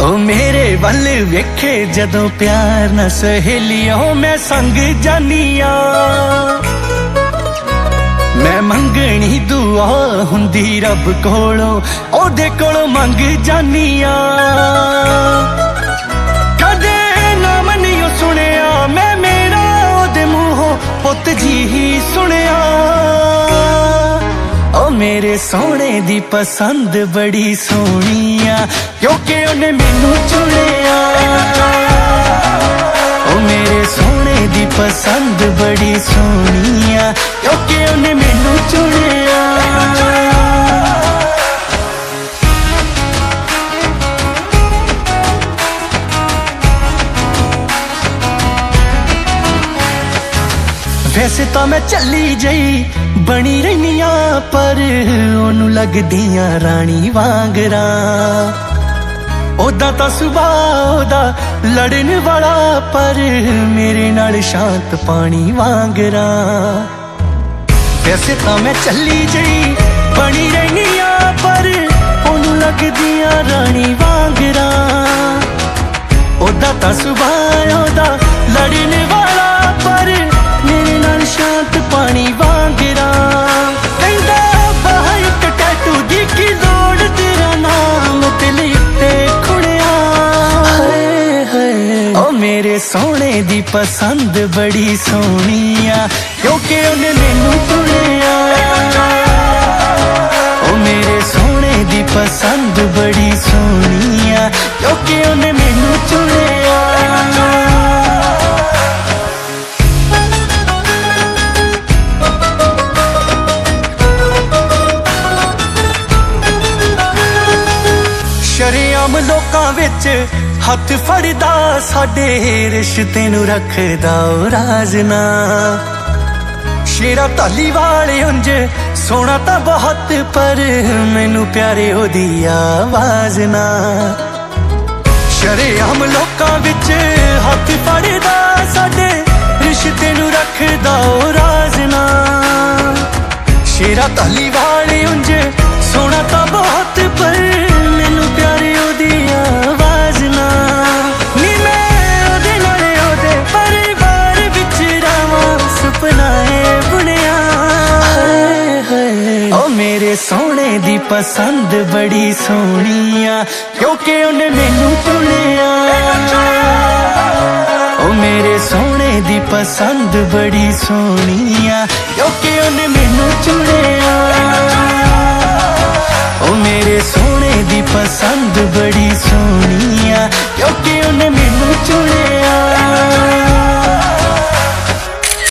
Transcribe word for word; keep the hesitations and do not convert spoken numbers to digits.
ओ मेरे वल वेखे जदों प्यार न सहेलियों मैं संग जानिया। मैं मंगनी दुआ हुंदी रब कोलों ओदे कोलों मंग जानिया। कदे नाम नहीं सुनिया मैं मेरा ओदे मुंहों पुत जी ही सुनिया। ओ मेरे सोने दी पसंद बड़ी सोहनिया क्योंकि उन्हें मैनू चुनिया। ओ मेरे सोने दी पसंद बड़ी सोहनिया क्योंकि उन्हें मैनू चुनिया। वैसे तो मैं चली जई बनी रहनिया पर ओनू लगदियां रानी वांगरा। ओदा तां सुभाऽ ओदा लड़न वाला पर मेरे नाल शांत पानी वांगरा। वैसे तो मैं चली जई बनी रहनिया पर ओनू लगदियां रानी वांगरा। ओदा तां सुभाऽ ओदा लड़न वाला पर मेरे नाल शांत पानी वांगरा। कहंदा बाहर इक टैटू दी की लोड़ तेरा नाम ते लिखते खुणिया। ओ मेरे सोने दी पसंद बड़ी सोहनिया क्योंकि उन्हें मैनू चुनिया। ओ मेरे सोने दी पसंद बड़ी सोहनिया क्योंकि उन्हें मैनू चुनिया। शरेआम लोकां विच हथ फड़दा साडे रिश्ते नू रखदा ओ राजना। शेरा धालीवाल उंज सोना तां बहुत पर मैनू प्यारे ओदी आवाज ना। शरेआम लोकां विच हथ फड़दा साडे रिश्ते नू रखदा ओ राजना। शेरा धालीवाल उंज सोना तां बहुत पर मैनू प्यारे ओदी आवाज ना। नी मैं ओदे नाल ओदे परिवार विच रवां सुपना ऐ बुनिया। ओ मेरे सोने दी पसंद बड़ी सोहनिया क्योंकि उन्हें मैनू चुनिया। ओ मेरे सोने दी पसंद बड़ी सोहनिया क्योंकि उन्हें मैनू चुनिया। ओ मेरे सोने दी पसंद बड़ी